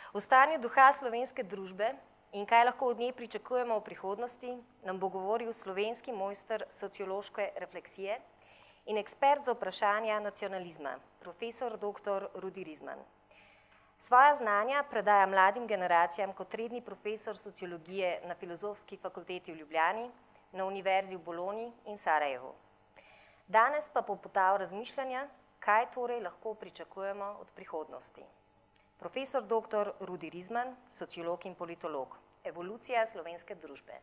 O stanju duha slovenske družbe in kaj lahko od nje pričakujemo v prihodnosti, nam bo govoril slovenski mojster sociološke refleksije in ekspert za vprašanja nacionalizma, profesor dr. Rudi Rizman. Svoja znanja predaja mladim generacijam kot redni profesor sociologije na Filozofski fakulteti v Ljubljani, na Univerzi v Bologni in Sarajevu. Danes pa poputav razmišljanja, kaj torej lahko pričakujemo od prihodnosti. Profesor dr. Rudi Rizman, sociolog in politolog. Evolucija slovenske družbe.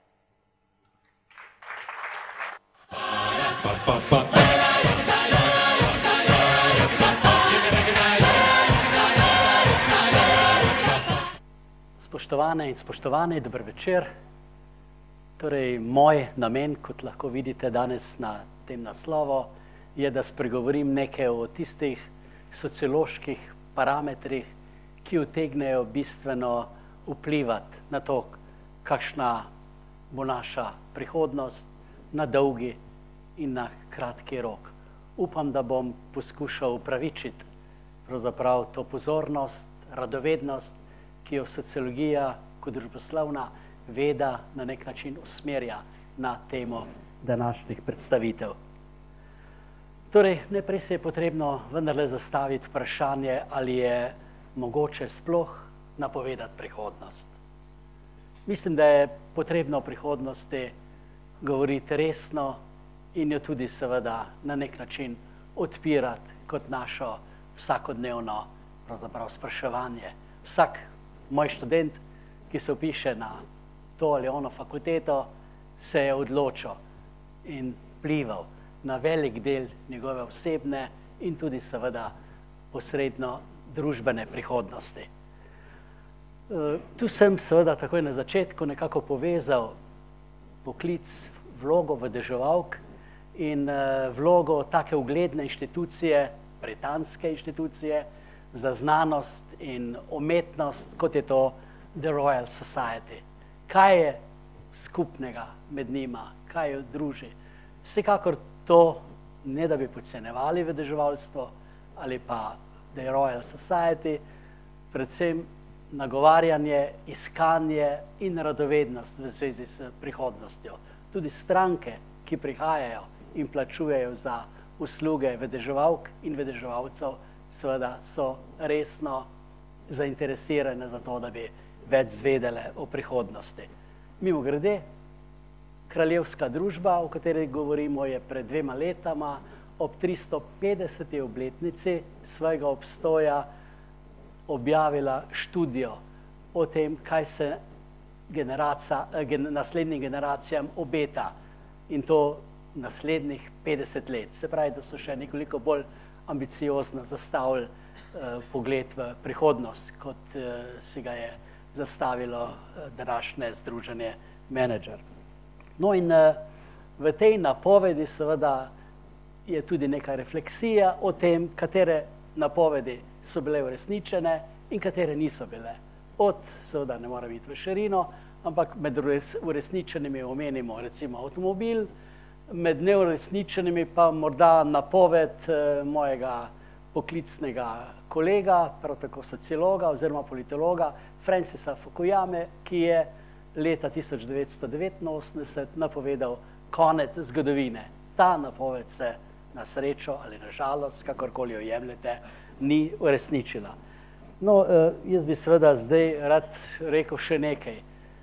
Spoštovane in spoštovani, dober večer. Torej, moj namen, kot lahko vidite danes na tem naslovu, je, da spregovorim nekaj o tistih socioloških parametrih, ki utegnejo bistveno vplivati na to, kakšna bo naša prihodnost na dolgi in na kratki rok. Upam, da bom poskušal upravičiti pravzaprav to pozornost, radovednost, ki jo sociologija kot družboslovna veda na nek način usmerja na temo današnjih predstavitev. Torej, najprej se je potrebno vendarle zastaviti vprašanje, ali je mogoče sploh napovedati prihodnost. Mislim, da je potrebno o prihodnosti govoriti resno in jo tudi seveda na nek način odpirati kot našo vsakodnevno pravzaprav spraševanje. Vsak moj študent, ki se vpiše na to ali ono fakulteto, se je odločil in vplival na velik del njegove osebne in tudi seveda posredno družbene prihodnosti. Tu sem seveda takoj na začetku nekako povezal poklic, vlogo vedeževalk in vlogo take ugledne inštitucije, britanske inštitucije za znanost in umetnost, kot je to The Royal Society. Kaj je skupnega med njima, kaj jo druži? Vsekakor to, ne da bi podcenjevali vedeževalstvo ali pa The Royal Society, predvsem nagovarjanje, iskanje in radovednost v zvezi s prihodnostjo. Tudi stranke, ki prihajajo in plačujejo za usluge vedeževalk in vedeževalcev, seveda so resno zainteresirane za to, da bi več zvedele o prihodnosti. Mimogrede, kraljevska družba, o kateri govorimo, je pred 2 letama ob 350. obletnici svojega obstoja objavila študijo o tem, kaj se naslednjim generacijam obeta, in to naslednjih 50 let. Se pravi, da so še nekoliko bolj ambiciozno zastavili pogled v prihodnost, kot si ga je zastavilo današnje združenje Menedžer. No in v tej napovedi seveda je tudi neka refleksija o tem, katere napovedi so bile uresničene in katere niso bile. Seveda ne mora biti v širino, ampak med uresničenimi omenimo recimo avtomobil, med neuresničenimi pa morda napoved mojega poklicnega kolega, prav tako sociologa oziroma politologa Francisa Fukuyame, ki je leta 1989 napovedal konec zgodovine. Ta napoved se na srečo ali na žalost, kakorkoli jo jemljete, ni uresničila. No, jaz bi seveda zdaj rad rekel še nekaj.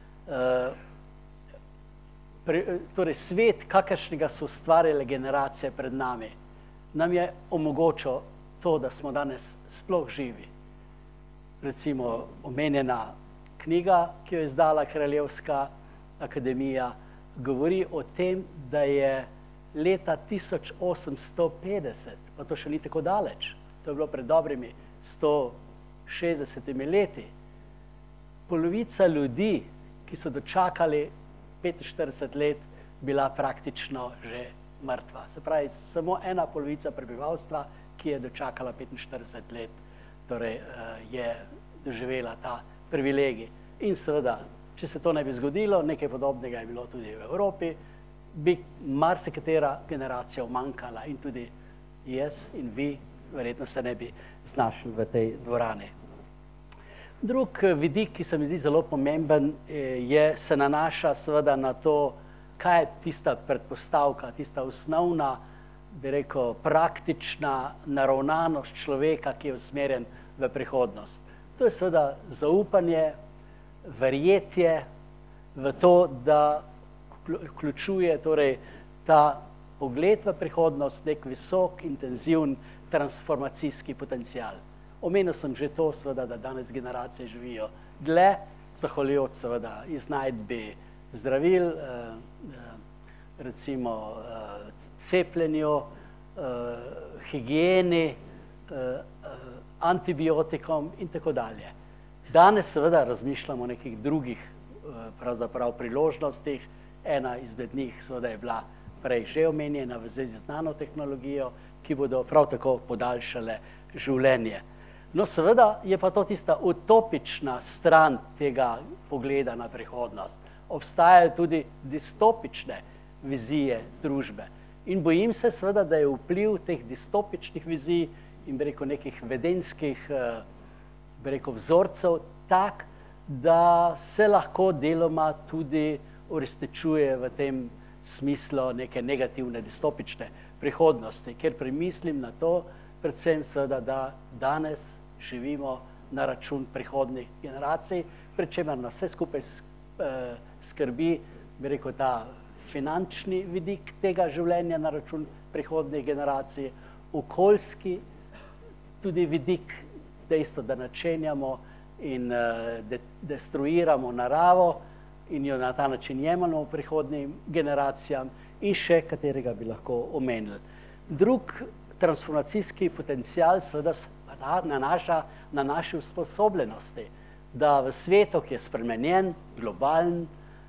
Torej, svet, kakršnega so ustvarile generacije pred nami, nam je omogočil to, da smo danes sploh živi. Recimo omenjena knjiga, ki jo je izdala Kraljevska akademija, govori o tem, da je leta 1850, pa to še ni tako daleč, to je bilo pred dobrimi 160 leti, polovica ljudi, ki so dočakali 45 let, bila praktično že mrtva. Se pravi, samo 1/2 prebivalstva, ki je dočakala 45 let, torej je doživela ta privilegij. In seveda, če se to ne bi zgodilo, nekaj podobnega je bilo tudi v Evropi, bi marsikatera generacija umanjkala in tudi jaz in vi verjetno se ne bi znašli v tej dvorani. Drug vidik, ki se mi zdi zelo pomemben, se nanaša seveda na to, kaj je tista predpostavka, tista osnovna, bi rekel, praktična naravnanost človeka, ki je usmerjen v prihodnost. To je seveda zaupanje, verjetje v to, da vključuje torej ta pogled v prihodnost, nek visok, intenziven, transformacijski potencial. Omenil sem že to, seveda, da danes generacije živijo dlje, zahvaljujoč seveda iznajdbi zdravil, recimo cepljenju, higieni, antibiotikom in tako dalje. Danes seveda razmišljamo o nekih drugih pravzaprav priložnostih. Ena izmed njih seveda je bila prej že omenjena v zvezi z nanotehnologijo, ki bodo prav tako podaljšale življenje. No, seveda je pa to tista utopična stran tega pogleda na prihodnost. Obstajajo tudi distopične vizije družbe. In bojim se seveda, da je vpliv teh distopičnih vizij in bi rekel nekih vedenjskih bi rekel vzorcev tak, da se lahko deloma tudi uresničuje v tem smislu neke negativne distopične prihodnosti, ker premislim na to, predvsem seveda, da danes živimo na račun prihodnjih generacij, pri čemer nas vse skupaj skrbi, bi rekel, ta finančni vidik tega življenja na račun prihodnjih generacij, okoljski tudi vidik, dejstvo, da načenjamo in destruiramo naravo in jo na ta način jemljamo prihodnjim generacijam in še katerega bi lahko omenili. Drug transformacijski potencial seveda nanaša na naše usposobljenosti, da v svetu, ki je spremenjen, globalen,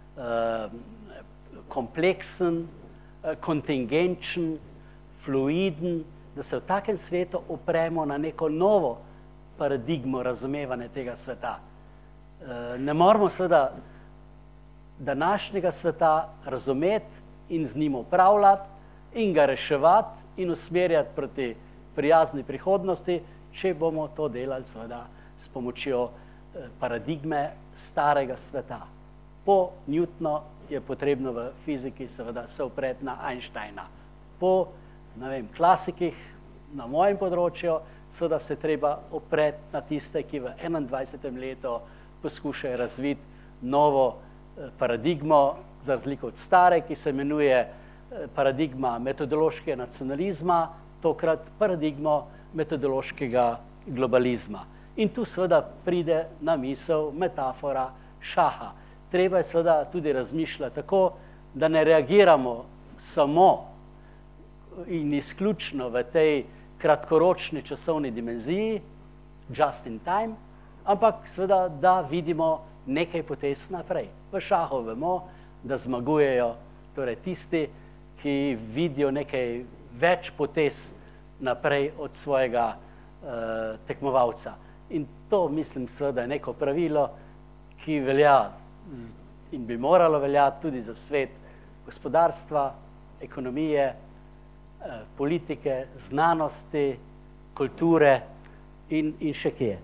kompleksen, kontingenčen, fluiden, da se v takem svetu opremo na neko novo paradigmo razumevanja tega sveta. Ne moramo seveda današnjega sveta razumeti in z njim upravljati in ga reševati in usmerjati proti prijazni prihodnosti, če bomo to delali seveda s pomočjo paradigme starega sveta. Po Newtonu je potrebno v fiziki seveda se opreti na Einsteina. Po, ne vem, klasikih na mojem področju seveda se treba opreti na tiste, ki v 21. letu poskušajo razviti novo paradigmo, za razliko od stare, ki se imenuje paradigma metodološkega nacionalizma, tokrat paradigmo metodološkega globalizma. In tu seveda pride na misel metafora šaha. Treba je seveda tudi razmišljati tako, da ne reagiramo samo in izključno v tej kratkoročni časovni dimenziji, just in time, ampak seveda, da vidimo nekaj potez naprej. V šahu vemo, da zmagujejo torej tisti, ki vidijo nekaj več potez naprej od svojega tekmovalca. In to mislim seveda je neko pravilo, ki velja in bi moralo veljati tudi za svet gospodarstva, ekonomije, politike, znanosti, kulture in še kje.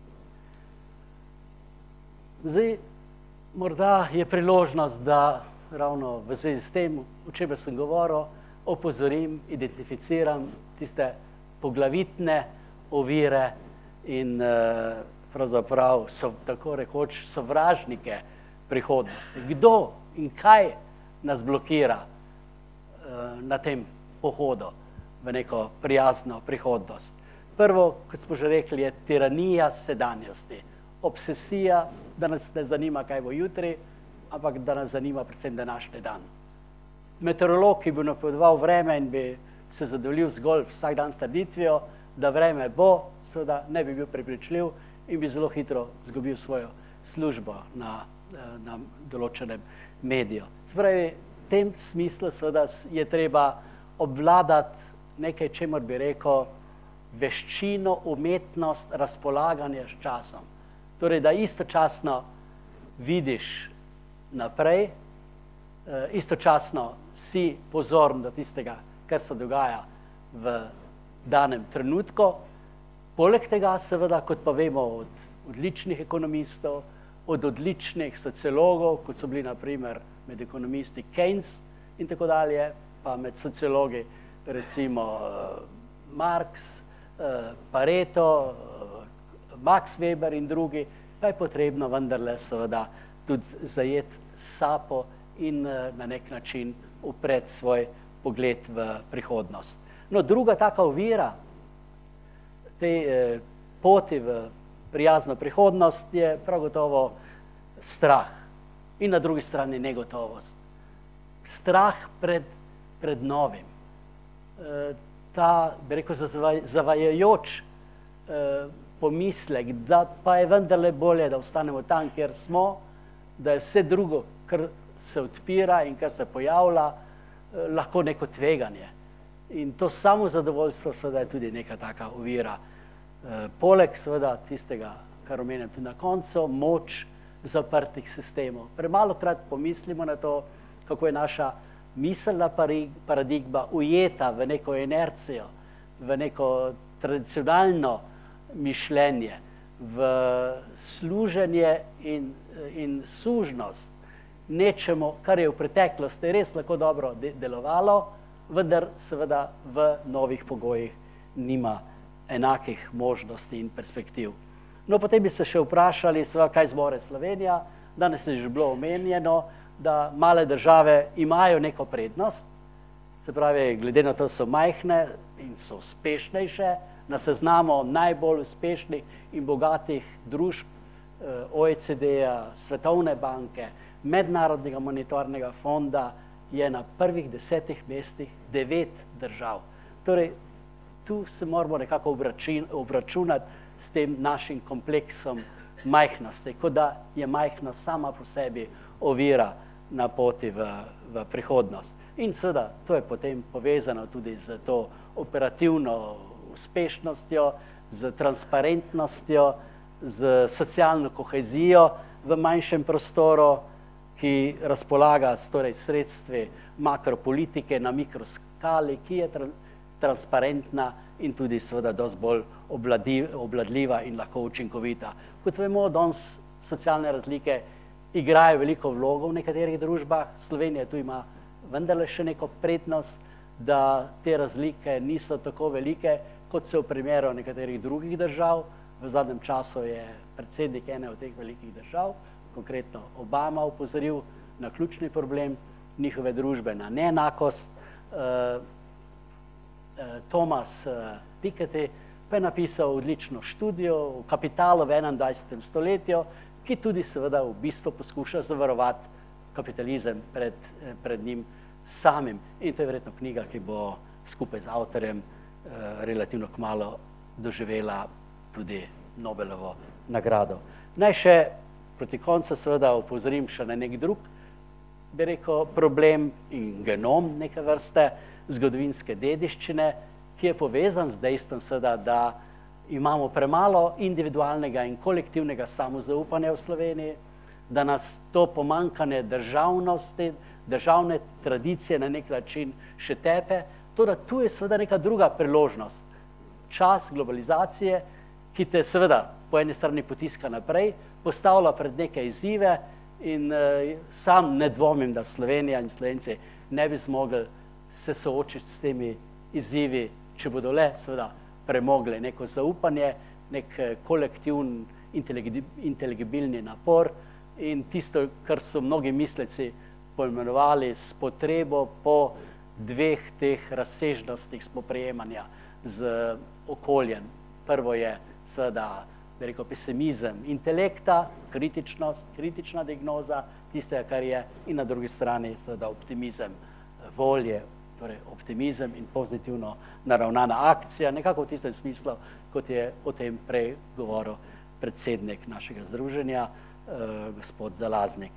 Zdaj, morda je priložnost, da ravno v zvezi s tem, o čemer sem govoril, opozorim, identificiram tiste poglavitne ovire in pravzaprav so tako rekoč sovražnike prihodnosti. Kdo in kaj nas blokira na tem pohodu v neko prijazno prihodnost? Prvo, kot smo že rekli, je tiranija sedanjosti. Obsesija, da nas ne zanima, kaj bo jutri, ampak da nas zanima predvsem današnji dan. Meteorolog, ki bi napovedoval vreme in bi se zadovoljil zgolj vsak dan s trditvijo, da vreme bo, seveda ne bi bil prepričljiv in bi zelo hitro izgubil svojo službo na določenem mediju. Se pravi, v tem smislu seveda je treba obvladati nekaj, čemur bi rekel, veščino, umetnost razpolaganja s časom. Torej, da istočasno vidiš naprej, istočasno si pozoren do tistega, kar se dogaja v danem trenutku. Poleg tega, seveda, kot pa vemo od odličnih ekonomistov, od odličnih sociologov, kot so bili na primer med ekonomisti Keynes in tako dalje, pa med sociologi recimo Marx, Pareto, Max Weber in drugi, pa je potrebno vendarle seveda tudi zajeti sapo in na nek način upreti svoj pogled v prihodnost. No, druga taka ovira te poti v prijazno prihodnost je prav gotovo strah in na drugi strani negotovost. Strah pred novim. Ta, bi rekel, zavajajoč pomislek, da pa je vendarle bolje, da ostanemo tam, kjer smo, da je vse drugo, kar se odpira in kar se pojavlja, lahko neko tveganje. In to samozadovoljstvo seveda je tudi neka taka ovira. Poleg seveda tistega, kar omenjam tudi na koncu, moč zaprtih sistemov. Premalokrat pomislimo na to, kako je naša miselna paradigma ujeta v neko inercijo, v neko tradicionalno mišljenje, v služenje in sužnost nečemu, kar je v preteklosti res lahko dobro delovalo, vendar seveda v novih pogojih nima enakih možnosti in perspektiv. No, potem bi se še vprašali, seveda, kaj zmore Slovenija. Danes je že bilo omenjeno, da male države imajo neko prednost, se pravi, glede na to so majhne in so uspešnejše, na seznamu najbolj uspešnih in bogatih družb OECD-ja, Svetovne banke, Mednarodnega monetarnega fonda je na prvih 10 mestih 9 držav. Torej, tu se moramo nekako obračunati s tem našim kompleksom majhnosti, kot da je majhnost sama po sebi ovira na poti v prihodnost. In seveda, to je potem povezano tudi z to operativno uspešnostjo, z transparentnostjo, z socialno kohezijo v manjšem prostoru, ki razpolaga s sredstvi makropolitike na mikroskali, ki je transparentna in tudi seveda dosti bolj obvladljiva in lahko učinkovita. Kot vemo, danes socialne razlike igrajo veliko vlogo v nekaterih družbah. Slovenija tu ima vendarle še neko prednost, da te razlike niso tako velike, kot se v primeru nekaterih drugih držav. V zadnjem času je predsednik ene od teh velikih držav, konkretno Obama, opozoril na ključni problem njihove družbe, na neenakost. Thomas Piketty pa je napisal odlično študijo o kapitalu v 21. stoletju, ki tudi seveda v bistvu poskuša zavarovati kapitalizem pred njim samim. In to je verjetno knjiga, ki bo skupaj z avtorjem relativno kmalu doživela tudi Nobelovo nagrado. Naj še proti koncu seveda opozorim še na nek drug, bi rekel, problem in genom neke vrste zgodovinske dediščine, ki je povezan z dejstvom seveda, da imamo premalo individualnega in kolektivnega samozaupanja v Sloveniji, da nas to pomanjkanje državnosti, državne tradicije na nek način še tepe. Toda tu je seveda neka druga priložnost. Čas globalizacije, ki te seveda po eni strani potiska naprej, postavlja pred neke izzive in sam ne dvomim, da Slovenija in Slovenci ne bi zmogli se soočiti s temi izzivi, če bodo le seveda premogli neko zaupanje, nek kolektivni inteligibilni napor in tisto, kar so mnogi misleci poimenovali s potrebo po dveh teh razsežnostih spoprijemanja z okoljem. Prvo je seveda, bi rekel, pesimizem intelekta, kritičnost, kritična diagnoza tistega, kar je, in na drugi strani seveda optimizem volje, torej optimizem in pozitivno naravnana akcija, nekako v tistem smislu, kot je o tem prej govoril predsednik našega združenja, gospod Zalaznik.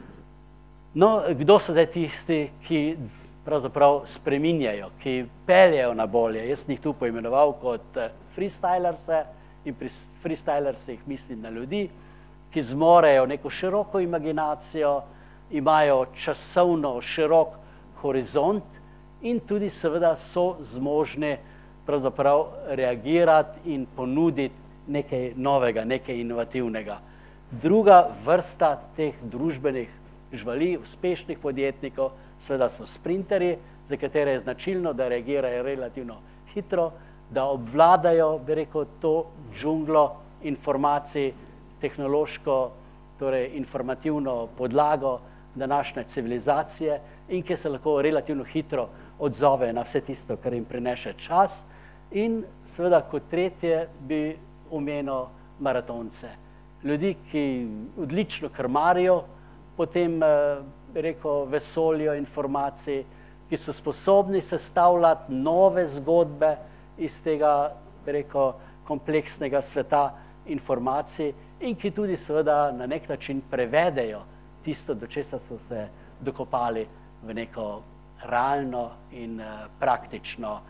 No, kdo so zdaj tisti, ki pravzaprav spreminjajo, ki peljejo na bolje? Jaz sem jih tu poimenoval kot freestylerse in pri freestylersih mislim na ljudi, ki zmorejo neko široko imaginacijo, imajo časovno širok horizont in tudi seveda so zmožni pravzaprav reagirati in ponuditi nekaj novega, nekaj inovativnega. Druga vrsta teh družbenih živali, uspešnih podjetnikov, seveda so sprinterji, za katere je značilno, da reagirajo relativno hitro, da obvladajo, bi rekel, to džunglo informacij, tehnološko, torej informativno podlago današnje civilizacije in ki se lahko relativno hitro odzove na vse tisto, kar jim prineše čas. In seveda kot tretje bi omenil maratonce. Ljudi, ki odlično krmarijo, potem bi rekel vesolju informacij, ki so sposobni sestavljati nove zgodbe iz tega, bi rekel, kompleksnega sveta informacij in ki tudi seveda na nek način prevedejo tisto, do česa so se dokopali v neko realno in praktično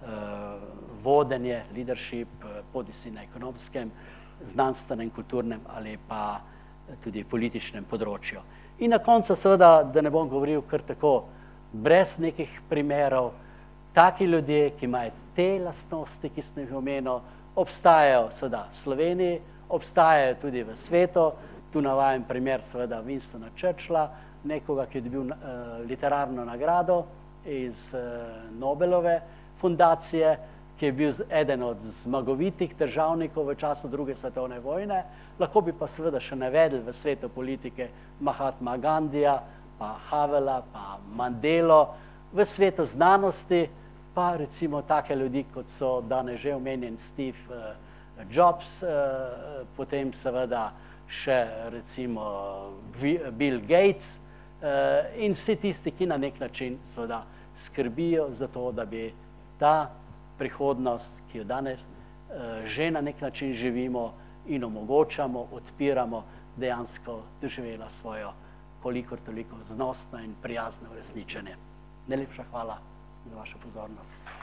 vodenje, leadership, bodisi na ekonomskem, znanstvenem, kulturnem ali pa tudi političnem področju. In na koncu seveda, da ne bom govoril kar tako, brez nekih primerov, taki ljudje, ki imajo te lastnosti, ki sem jih omenil, obstajajo seveda v Sloveniji, obstajajo tudi v svetu. Tu navajam primer seveda Winstona Churchilla, nekoga, ki je dobil literarno nagrado iz Nobelove fundacije, ki je bil eden od zmagovitih državnikov v času druge svetovne vojne. Lahko bi pa seveda še navedli v svetu politike Mahatma Gandhija, pa Havela, pa Mandelo, v svetu znanosti pa recimo take ljudi, kot so danes že omenjen Steve Jobs, potem seveda še recimo Bill Gates in vsi tisti, ki na nek način seveda skrbijo za to, da bi ta prihodnost, ki jo danes že na nek način živimo in omogočamo, odpiramo, dejansko doživela svojo kolikor toliko znosno in prijazno uresničenje. Najlepša hvala za vašo pozornost.